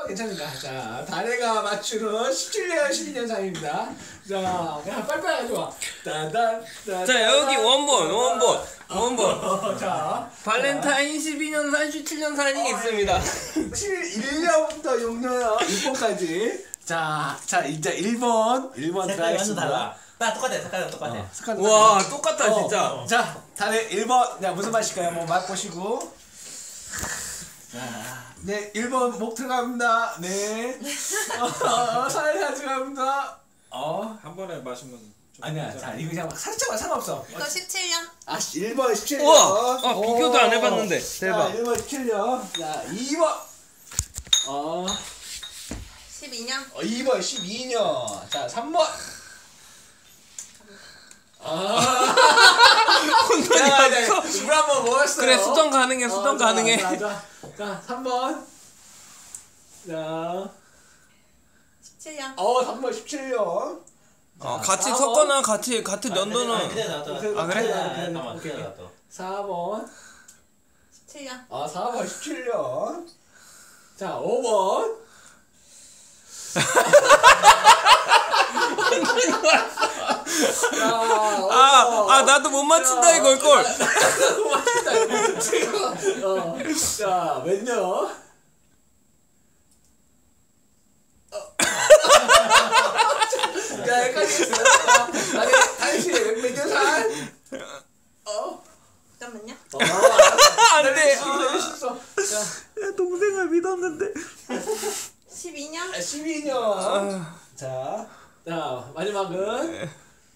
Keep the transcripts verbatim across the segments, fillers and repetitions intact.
괜찮습니다. 자, 다래가 맞추는 십칠 년, 십이 년 사이입니다. 자, 그냥 빨리빨리 가져와. 따단, 따단. 자, 여기 원본, 원본, 원본. 자, 발렌타인 십이 년 산, 십칠 년 산이 있습니다. 일 년부터 육 년, 육 번까지. 자, 자, 이제 일 번. 일 번 색깔이 완전 들어가겠습니다. 달라. 딱 똑같아. 색깔은 똑같아. 어, 색깔 와, 달라. 똑같다, 어, 진짜. 어. 자, 다래 일 번. 자, 무슨 맛일까요? 한번 맛보시고. 자, 네, 일 번 목 들어갑니다. 네. 어, 살살 들어갑니다. 어. 한 번에 마시면 좀 아니야, 괜찮아. 자, 이거 그냥 막 살짝만 상관없어. 이거 십칠 년. 아, 일 번 십칠 년. 우와! 아, 비교도 안 해봤는데. 대박. 자, 일 번 십칠 년. 자, 이 번. 어, 십이 년. 어 이 번 십이 년. 자, 삼 번. 아. 혼돈이 자, 자, 없어. 물 한 번 먹었어요. 그래, 수동 가능해, 수동 어, 자, 가능해. 자, 자, 자, 삼 번. 자, 십칠 년. 어, 삼 번 십칠 년. 어, 자, 같이 사 번. 섞거나 같이 같은 연도는. 그래 나왔다. 아, 그래? 잠깐만. 그래 나왔다. 사 번. 십칠 년. 아, 사 번 십칠 년. 자, 오 번. 자, 아, 아, 나도 못 맞춘다, 이걸 걸. 못 맞춘다. 지금, 어. 자, 몇 년? 어. 자, 여기까지 했어요. 아니, 다시 몇년 살? 어? 잠깐만요. 어, 안 돼. 아, 있어. 자, 동생을 믿었는데. 십이 년. 십이 년. 자, 자, 마지막은.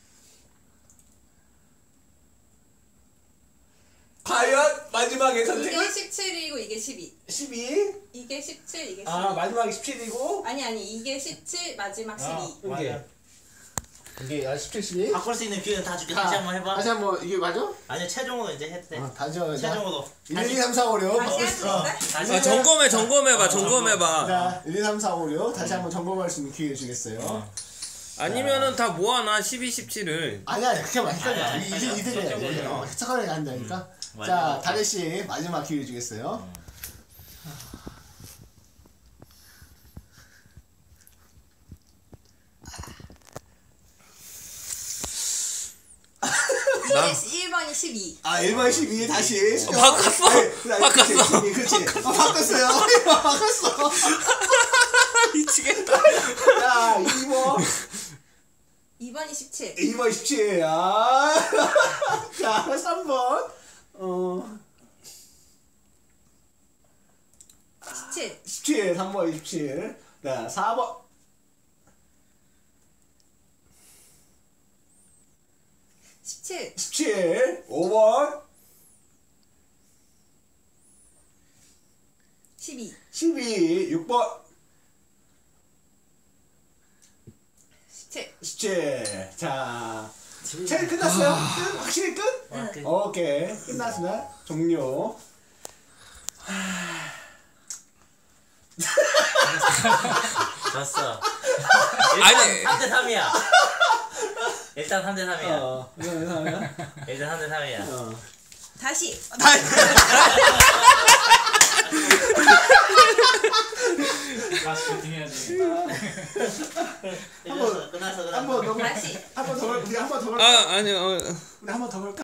과연 마지막에 선택이 이게 십칠이고 이게 십이. 십이? 이게 십칠, 이게 십이. 아, 마지막에 십칠이고. 아니 아니 이게 십칠, 마지막 십이. 이게. 이게 아, 십칠, 십이? 바꿀 수 있는 기회는 다 줄게. 다시 한번 해봐. 다시 한번, 이게 맞아? 아니야 최종으로 이제 해도 돼. 어, 다시 한번. 최종으로. 일, 이, 삼, 사, 오, 육. 다시 할 수 어, 있어? 다시. 아, 점검해, 점검해봐, 점검해봐. 자, 일, 이, 삼, 사, 오, 육. 다시 한번 점검할 수 있는 기회 주겠어요. 아니면은 다 모아놔, 십이, 십칠을. 아니야, 그렇게 많이 아니야, 헷갈려. 아니야, 이제 아니야. 이득 해야 돼. 선택적으로. 어, 해석하려고 한다니까. 음, 자, 마지막 다래씨, 마지막 기회 주겠어요. 이게 일 번이 십이. 아, 일 번 십이 다시. 어, 바꿨어. 바꿨어. 그렇지, 그렇지. 어, 바꿨어요. 바꿨어. 미치겠다. 자, 이 번. 이 번이 십칠. 이 번 십칠. 아. 자, 삼 번. 어. 십칠. 십칠. 삼 번 십칠. 자, 사 번. 십칠. 십칠. 오 번. 십이. 십이. 육 번. 십칠. 십칠. 자. 체 끝났어요? 끝? 확실히 끝? 어, 그- 오케이. 끝났습니다. 종료. 졌어. 아니. 삼 대 삼이야. 일단 삼 대 삼이야. 어. 이거 왜 사냐? 일단 삼 대 삼이야. 어. 다시. 다시 쇼팅해야지. 끝났어, 끝났어, 끝났어. 한번 더. 다시. 한번 더. 걸- 우리 한 번 더. 걸까? 아, 아니요. 어. 우리 한 번 더 걸까?